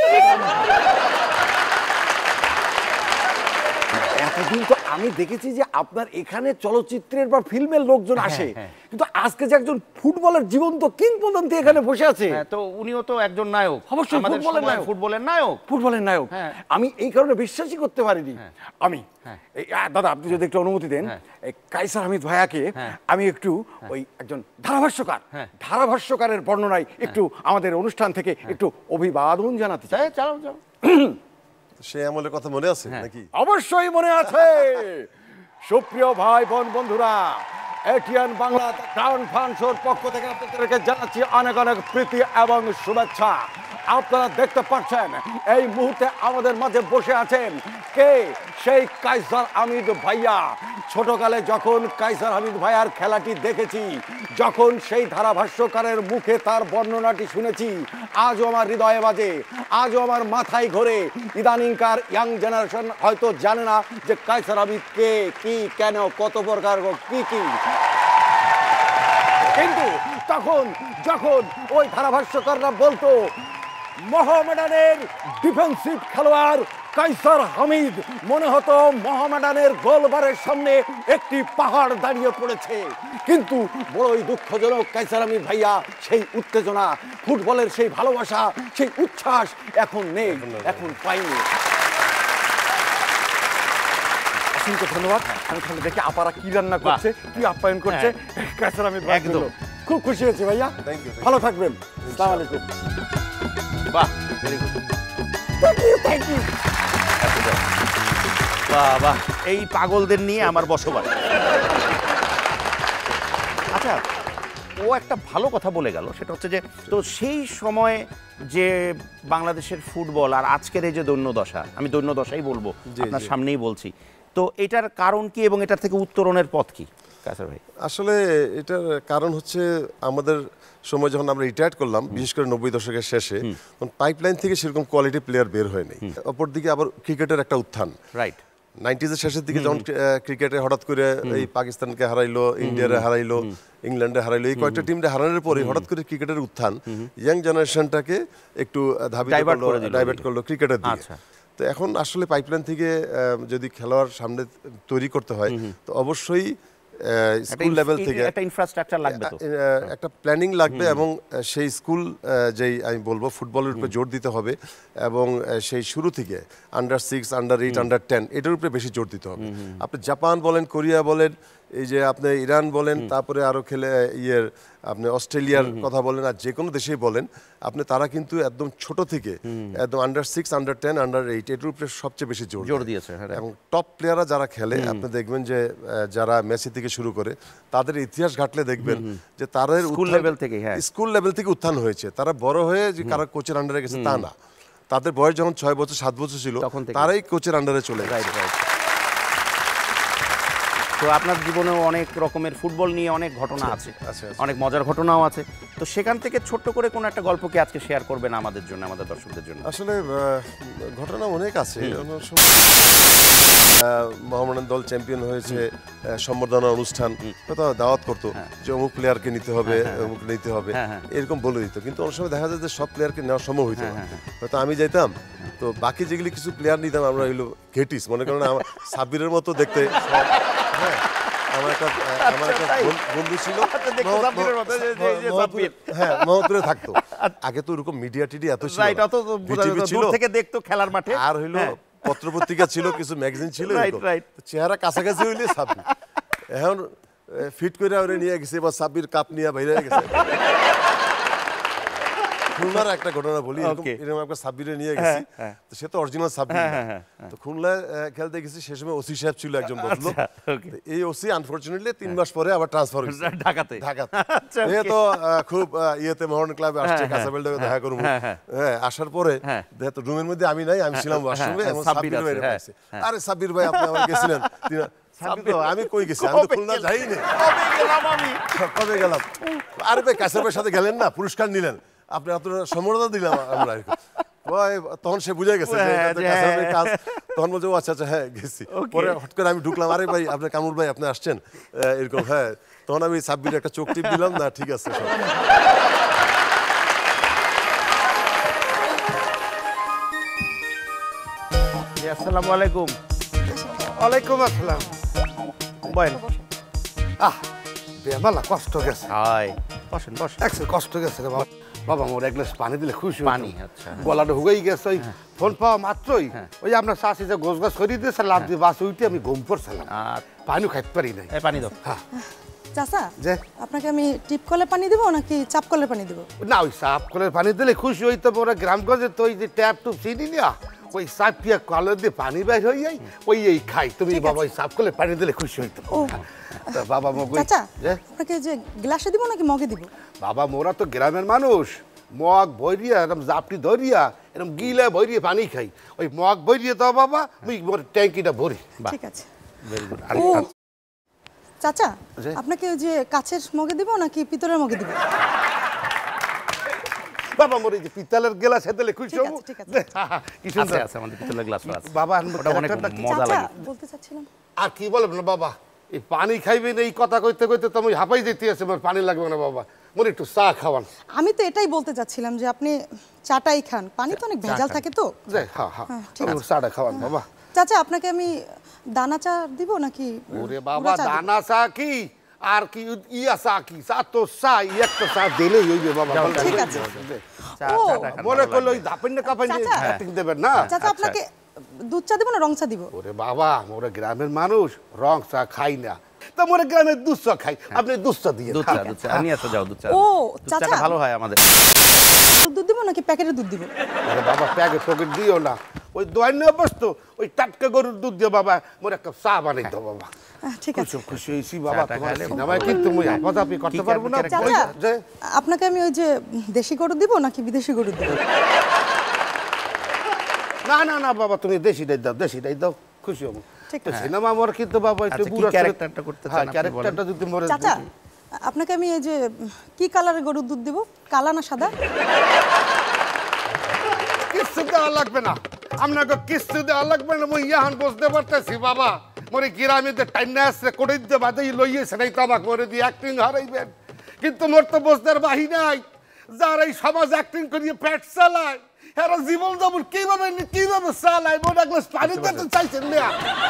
এতদিন তো আমি দেখেছি যে আপনার এখানে চলচ্চিত্রের বা ফিল্মের লোকজন আসে, কিন্তু আজকে যে একজন ফুটবলের জীবন্ত কিংবদন্তি এখানে বসে আছে, তো উনিও তো একজন নায়ক। অবশ্যই ফুটবলের নায়ক। আমি এই কারণে বিশ্বাসই করতে পারিনি। আমি দাদা, আপনি যদি একটু অনুমতি দেন, কাইসার হামিদ ভাইয়াকে আমি একটু ওই একজন ধারাভাষ্যকারের বর্ণনায় একটু আমাদের অনুষ্ঠান থেকে একটু অভিবাদন জানাতে চাই। চলো। সে আমলের কথা মনে আছে নাকি? অবশ্যই মনে আছে। সুপ্রিয় ভাই বোন বন্ধুরা, এটিএন বাংলা ক্রাউন ফান শোর পক্ষ থেকে আপনাদেরকে জানাচ্ছি অনেক অনেক প্রীতি এবং শুভেচ্ছা। আপনারা দেখতে পাচ্ছেন এই মুহূর্তে আমাদের মাঝে বসে আছেন কে? সেই কাইসার হামিদ ভাইয়া। ছোটকালে যখন কাইসার হামিদ ভাইয়ার খেলাটি দেখেছি, যখন সেই ধারাভাষ্যকারের মুখে তার বর্ণনাটি শুনেছি, আজও আমার হৃদয়ে বাজে, আজও আমার মাথায় ঘোরে। ইদানিংকার ইয়াং জেনারেশন হয়তো জানে না যে কাইসার হামিদ কে, কি, কেন, কত প্রকার, কি। কিন্তু তখন যখন ওই ধারাভাষ্যকাররা বলতো মোহামেডানের ডিফেন্সিভ খেলোয়াড় কাইসার হামিদ, মনে হতো মোহামেডানের গোলবারের সামনে একটি পাহাড় দাঁড়িয়ে পড়েছে। কিন্তু বড়ই দুঃখজনক, কাইসার হামিদ ভাইয়া সেই উত্তেজনা, ফুটবলের সেই ভালোবাসা, সেই উচ্ছ্বাস এখন নেই, এখন পাইনি। অসংখ্য ধন্যবাদ। আমি তাহলে দেখি আপারা কি রান্না করছে, কি আপ্যায়ন করছে। কাইসার হামিদ ভাই, একদম খুব খুশি হয়েছে ভাইয়া, ভালো থাকবেন। আসসালামু আলাইকুম। বাহ, ভেরি গুড, থ্যাংক ইউ। বাহ, এই পাগলদের নিয়ে আমার বসবাস। আচ্ছা, ও একটা ভালো কথা বলে গেল, সেটা হচ্ছে যে তো সেই সময় যে বাংলাদেশের ফুটবল আর আজকের এই যে দৈন্যদশা, আমি দৈন্যদশাই বলবো, আপনার সামনেই বলছি, তো এটার কারণ কি এবং এটার থেকে উত্তরণের পথ কি কায়সার ভাই? আসলে এটার কারণ হচ্ছে আমাদের সময় যখন আমরা রিটায়ার্ড করলাম, বিশেষ করে 90 দশকের শেষে, তখন পাইপলাইন থেকে সেরকম কোয়ালিটি প্লেয়ার বের হয়নি। অপরদিকে আবার ক্রিকেটের একটা উত্থান, রাইট, 90s শেষের দিকে যখন ক্রিকেটে হঠাৎ করে এই পাকিস্তানকে হারাইলো, ইন্ডিয়ারে হারাইলো, ইংল্যান্ডে হারাইলো, এই কয়েকটা টিমটা হারানোর পরে হঠাৎ করে ক্রিকেটের উত্থান ইয়াং জেনারেশনটাকে একটু ডাইভার্ট করলো ক্রিকেটের দিকে। তো এখন আসলে পাইপলাইন থেকে যদি খেলোয়াড় সামনে তৈরি করতে হয় তো অবশ্যই স্কুল লেভেল থেকে একটা ইনফ্রাস্ট্রাকচার লাগবে, তো একটা প্ল্যানিং লাগবে, এবং সেই স্কুল যেই আমি বলবো ফুটবলের উপরে জোর দিতে হবে, এবং সেই শুরু থেকে আন্ডার 6, আন্ডার 8, আন্ডার 10 এটার উপরে বেশি জোর দিতে হবে। আপনি জাপান বলেন, কোরিয়া বলেন, এই যে আপনি ইরান বলেন, তারপরে আরো খেলে আপনি অস্ট্রেলিয়ার কথা বলেন, আর যে কোনো দেশেই বলেন আপনি, তারা কিন্তু একদম ছোট থেকে একদম আন্ডার 6, আন্ডার 10, আন্ডার 8 এটার উপরে সবচেয়ে বেশি জোর দিয়েছে। এবং টপ প্লেয়াররা যারা খেলে আপনি দেখবেন যে যারা মেসি থেকে শুরু করে তাদের ইতিহাস ঘাটলে দেখবেন যে তাদের স্কুল লেভেল থেকে উত্থান হয়েছে। তারা বড় হয়ে যে কারো কোচের আন্ডারে গেছে তা না, তাদের বয়স যখন 6 বছর 7 বছর ছিল তারাই কোচের আন্ডারে চলে গেছে। তো আপনার জীবনেও অনেক রকমের ফুটবল নিয়ে অনেক ঘটনা আছে, অনেক মজার ঘটনাও আছে, তো সেখান থেকে ছোট্ট করে কোনো একটা গল্পকে আজকে শেয়ার করবেন আমাদের জন্য, আমাদের দর্শকদের জন্য। আসলে ঘটনা অনেক আছে। মোহামেডান দল চ্যাম্পিয়ন হয়েছে, সম্বর্ধনা অনুষ্ঠান হয়তো দাওয়াত করতো যে অমুক প্লেয়ারকে নিতে হবে, অমুক নিতে হবে, এরকম বলে দিত। কিন্তু অনেক সময় দেখা যায় যে সব প্লেয়ারকে নেওয়া সম্ভব হইতো না। হয়তো আমি যাইতাম, তো বাকি যেগুলি কিছু প্লেয়ার নিতাম আমরা হইলো ঘেটিস, মনে করেন আমার সাব্বিরের মতো দেখতে। হ্যাঁ, আমার একটা বন্ধু ছিল, হ্যাঁ মোহাম্মদপুরে থাকতো। আগে তো ওরকম মিডিয়া টিডি এত ছিল, থেকে দেখতো খেলার মাঠে, আর হইলো পত্রপত্রিকা ছিল, কিছু ম্যাগাজিন ছিল, চেহারা কাছাকাছি হইলে সাব্বির। এখন ফিট করে ওরে নিয়ে গেছে, এবার সাব্বির কাপ নিয়ে বাইরে গেছে। খুলনার একটা ঘটনা বলি, এরকম একটা সাব্বিরে নিয়ে গেছি, তো সে তো অরিজিনাল সাব্বির। তো খুলনায় খেলতে গেছি, সে সময় ওসি সাহেব ছিল একজন বদলো। এই ওসি আনফরচুনেটলি 3 মাস পরে আবার ট্রান্সফার হয়েছে ঢাকাতে। এ তো খুব ইয়েতে মোহন ক্লাবে আসছে, কাসাবেলডাকে দেখা করবো। হ্যাঁ, আসার পরে যেহেতু রুমের মধ্যে আমি নাই, আমি ছিলাম ওয়াশরুমে, এবং সাব্বির বাইরে পাইছে। আরে সাব্বির ভাই, আপনি আবার গেছিলেন? আমি কই গেছি, আমি তো খুলনা যাইনি। কবে গেলাম? আরে ভাই, কাসার ভাইয়ের সাথে গেলেন না, পুরস্কার নিলেন, আপনি আপনার সম্মাননা দিলাম আমরা। তখন সে বুঝে গেছে কাজ, তখন বলছে ও আচ্ছা আচ্ছা হ্যাঁ গেছি। পরে হট করে আমি ঢুকলাম, আরে ভাই আপনার কামরুল ভাই আপনি আসছেন এরকম। হ্যাঁ, তখন আমি সাব্বির একটা চোখ টিপ দিলাম, না ঠিক আছে। আসসালামু আলাইকুম। ওয়ালাইকুম আসসালাম। বলেন। বেমালা কষ্ট গেছে। বসেন বসেন। কষ্ট গেছে রে বাবা। বাবা মোর এক গ্লাস পানি দিলে খুশি পানি। আচ্ছা, গলাটা হুগেই গেছে। ওই ফোন পাওয়া মাত্রই ওই আপনার শাশি যে গোছ গাছ করিয়ে দিয়েছে, লাভ দিয়ে বাস উঠে আমি ঘুম পড়ছিলাম, পানিও খাইতে পারি নাই। পানি দাও। চাচা, আপনাকে আমি টিপ কলে পানি দেবো নাকি চাপ কলে পানি দেবো? না, ওই চাপ কলের পানি দিলে খুশি হইতো। ওরা গ্রামগঞ্জে তো ওই যে ট্যাপ টুপ চিনি না, ওই চাপ পিয়া কলের দিয়ে পানি বের হয়ে যায়, ওই এই খাই। তুমি বাবা ওই চাপ কলের পানি দিলে খুশি হইতো। বাবা চাচা, আপনাকে যে গ্লাসে দিব নাকি মগে দিব? বাবা মোরা তো গ্রামের মানুষ, মগ ভরিয়া এরকম জাপটি ধরিয়া এরকম গিলা ভরিয়ে পানি খাই। ওই মগ ভরিয়ে দাও বাবা, ওই ট্যাঙ্কিটা ভরি। ঠিক আছে। চাচা, আপনাকে যে কাচের মগে দিব নাকি পিতলের মগে দিব? বাবা মোর এই যে পিতলের গ্লাস হেতলে খুশি হবো। ঠিক আছে। কি সুন্দর আছে আমাদের পিতলের গ্লাস আছে বাবা, ওটা অনেক মজা লাগে। বলতে চাচ্ছিলাম, আর কি বলবেন না বাবা, এই পানি খাইবেন এই কথা কইতে কইতে তো আমি হাঁপাই দিতে আছে, আমার পানি লাগবে না বাবা, মোর একটু চা খাওয়ান। আমি তো এটাই বলতে চাচ্ছিলাম যে আপনি চাটাই খান, পানি তো অনেক ভেজাল থাকে তো। হ্যাঁ হ্যাঁ, চাটা খাওয়ান বাবা। চাচা, আপনাকে আমি দানা চা দিব নাকি? ওরে বাবা, দানা চা কি আর কি ইয়া চা কি? চা তো চা, একটা চা দিলেই হইবে বাবা। ঠিক আছে। মনে করলো ওই ধাপেন্ডে কাপেন্ডে দেবেন না। চাচা, আপনাকে দুধ চা দিব না রং চা দিব? ওরে বাবা, মোরা গ্রামের মানুষ, রং চা খাই না, তো মোরা গ্রামের দুধ চা খাই। আপনি দুধ চা দিয়ে দুধ চা আমি আসো যাও দুধ চা। ও চাচা, ভালো হয় আমাদের। দুধ দিব নাকি প্যাকেটের দুধ দিব? আরে বাবা, প্যাকেট দিও না, ওই দোয়ার নিয়ে বসতো ওই টাটকা গরুর দুধ দিয়ে বাবা মোর একটা চা বানাই দাও বাবা। ঠিক আছে খুশি হয়েছি বাবা, তোমার সিনেমায় কিন্তু মুই আপাতত করতে পারবো না। চাচা যে আপনাকে আমি ওই যে দেশি গরু দিব নাকি বিদেশি গরু দিব? না না না বাবা, তুমি দেশিটাই দাও, খুশি হবো। ঠিক আছে, সিনেমা আমার কিন্তু বাবা একটু আচ্ছা, কি বুড়া ক্যারেক্টারটা করতে চান হ্যাঁ, আপনি ক্যারেক্টারটা যদি মরে চাচা আপনাকে আমি এই যে কি কালারের গরুর দুধ দিব, কালা না সাদা? কিচ্ছু দেওয়া লাগবে না, আপনাকে কিচ্ছু দেওয়া লাগবে না, মুই ইয়াহান বুঝতে পারতেছি বাবা। মোরে গ্রামে যে টাইনা আসছে করে দিতে বাদেই লইয়েছে নাই তো আমাকে মরে দিয়ে অ্যাক্টিং হারাইবেন, কিন্তু মোর তো বুঝতে বাহি নাই যারা এই সমাজ অ্যাক্টিং করিয়ে পেট চালায় এরা জীবন যাপন কিভাবে চালায়, মোটা গ্লাস পানিতে তো চাইছেন না।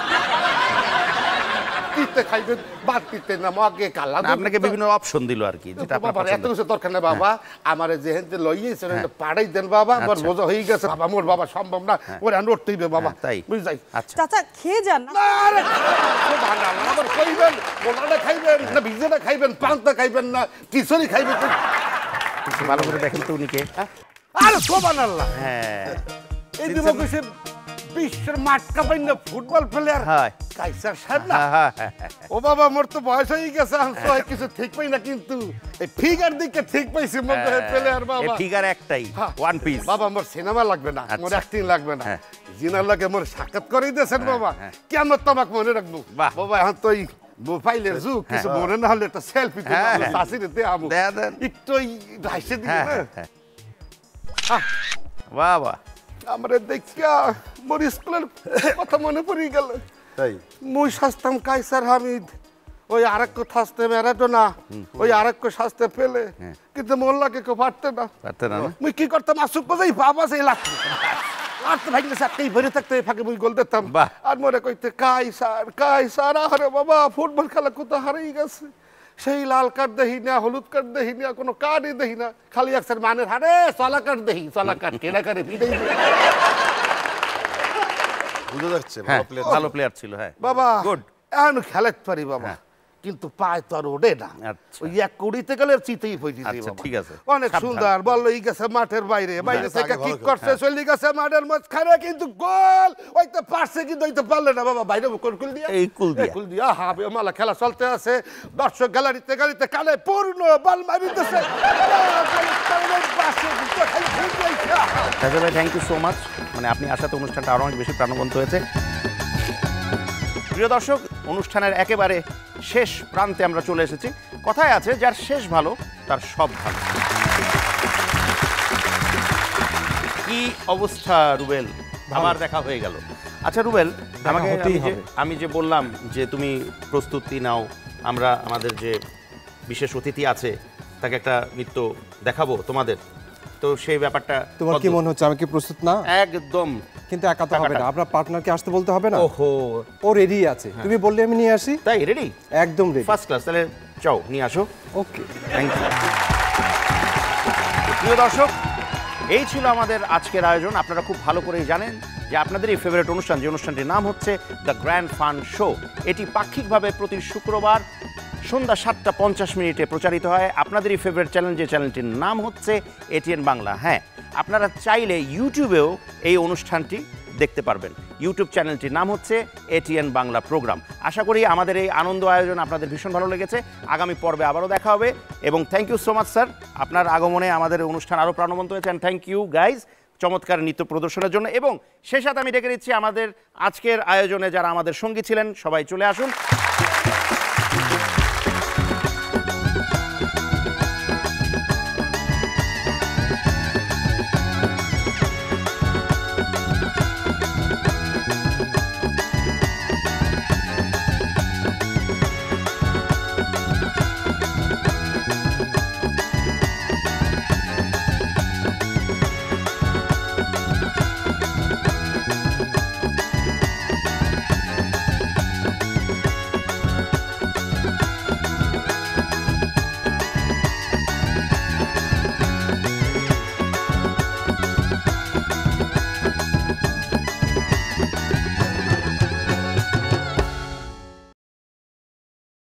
কিতে খাইবেন বাদ দিতে না মগে কালা আপনাকে বিভিন্ন অপশন দিল আর কি, যেটা আপনার বাবা এত পছন্দ। কিছু দরকার নেই বাবা, আমার যেহেতু লইয়েছেন পাড়াই দেন বাবা, আমার বোঝা হয়ে গেছে বাবা, মোর বাবা সম্ভব না, ওরা নড়তে হইবে বাবা, তাই বুঝ যাই। আচ্ছা চাচা খেয়ে যান না। আরে আবার খাইবেন, মোটাটা খাইবেন না ভিজেটা খাইবেন, পান্তা খাইবেন না খিচুড়ি খাইবেন? একটু ভালো করে দেখেন তো উনিকে। আরে সোবান আল্লাহ, হ্যাঁ এই দিবসে বিশ্বের মাটকা পাইনা ফুটবল প্লেয়ার হ্যাঁ কাইসার সাহেব না। হ্যাঁ ও বাবা মোর তো বয়স হয়ে গেছে, আমি তো কিছু ঠিক পাই না, কিন্তু এই ফিগার দিকে ঠিক পাইছি মধ্যে প্লেয়ার বাবা। ফিগার একটাই ওয়ান পিস। বাবা মোর সিনেমা লাগবে না, মোর অ্যাক্টিং লাগবে না, জিনার লাগে মোর সাক্ষাৎ করেই দিয়েছেন বাবা, কেন তোমাকে মনে রাখবো বাবা? এখন তো মোবাইলের যুগ, কিছু মনে না হলে একটা সেলফি শাশিরে দে আমু একটু হাসে দিবে না বাবা। আমরা দেখিয়া মোর স্কুলের কথা মনে পড়ে গেল। তাই মুই শাস্তাম কাইসার হামিদ, ওই আরেক শাস্তে ম্যারাডোনা, ওই আরেক শাস্তে পেলে, কিন্তু মোল্লাকে কেউ পারতে না। মুই কি করতাম, আসুক বাজাই বাবা সেই লাগতো আর তো ভাইলে সাথেই ভরে থাকতে ফাঁকে মুই গোল দিতাম, আর মনে কইতে কাইসার আরে বাবা ফুটবল খেলা কোথাও হারিয়ে গেছে, সেই লাল কার্ড দেখি না, হলুদ কার্ড দেখি না, কোনো কার্ডই দেখি না, খালি একসার মানের হারে চলা কার্ড দেখি, চলা কার্ড কেনা কারে ফিরেই বুঝা যাচ্ছে ভালো প্লেয়ার ছিল। হ্যাঁ বাবা গুড, এখন খেলাতে পারি বাবা, কিন্তু পায় তো আর ওঠে না, ওই এক কুড়িতে গেলে চিতেই পড়ে আচ্ছা ঠিক আছে। অনেক সুন্দর বল লই গেছে মাঠের বাইরে, বাইরে থেকে কিক করছে, চলে গেছে মাঠের মাঝখানে, কিন্তু গোল ওই তো পারছে, কিন্তু ওই তো পারলে না বাবা, বাইরে কুল দিয়ে এই কুল দিয়া হাবে মালা খেলা চলতে আছে, দর্শক গ্যালারিতে গাড়িতে কালে পূর্ণ বল মারিতেছে। ভাই থ্যাংক ইউ সো মাচ, মানে আপনি আসাতে অনুষ্ঠানটা আরো অনেক বেশি প্রাণবন্ত হয়েছে। প্রিয় দর্শক, অনুষ্ঠানের একেবারে শেষ প্রান্তে আমরা চলে এসেছি। কথায় আছে যার শেষ ভালো তার সব ভালো। কি অবস্থা রুবেল, আমার দেখা হয়ে গেল। আচ্ছা রুবেল, আমাকে আমি যে বললাম যে তুমি প্রস্তুতি নাও, আমরা আমাদের যে বিশেষ অতিথি আছে তাকে একটা নৃত্য দেখাবো তোমাদের, তো সেই ব্যাপারটা তোমার কি মনে হচ্ছে আমি কি প্রস্তুত না? একদম, কিন্তু একা তো হবে না, আপনার পার্টনারকে আসতে বলতে হবে না? ওহো, ও রেডি আছে, তুমি বললে আমি নিয়ে আসি। তাই রেডি? একদম রেডি, ফার্স্ট ক্লাস। তাহলে যাও নিয়ে আসো। Okay, thank you. প্রিয় দর্শক, এই ছিল আমাদের আজকের আয়োজন। আপনারা খুব ভালো করেই জানেন যে আপনাদের এই ফেভারিট অনুষ্ঠান, যে অনুষ্ঠানটির নাম হচ্ছে দ্য গ্র্যান্ড ফান শো, এটি পাক্ষিকভাবে প্রতি শুক্রবার সন্ধ্যা 7:50 প্রচারিত হয় আপনাদের এই ফেভারিট চ্যানেল, যে চ্যানেলটির নাম হচ্ছে এটিএন বাংলা। হ্যাঁ, আপনারা চাইলে ইউটিউবেও এই অনুষ্ঠানটি দেখতে পারবেন। ইউটিউব চ্যানেলটির নাম হচ্ছে এটিএন বাংলা প্রোগ্রাম। আশা করি আমাদের এই আনন্দ আয়োজন আপনাদের ভীষণ ভালো লেগেছে। আগামী পর্বে আবারও দেখা হবে, এবং thank you so much sir, আপনার আগমনে আমাদের অনুষ্ঠান আরও প্রাণবন্ত হয়েছে। অ্যান্ড থ্যাংক ইউ গাইজ চমৎকার নৃত্য প্রদর্শনের জন্য। এবং সেই সাথে আমি ডেকে নিচ্ছি আমাদের আজকের আয়োজনে যারা আমাদের সঙ্গী ছিলেন, সবাই চলে আসুন।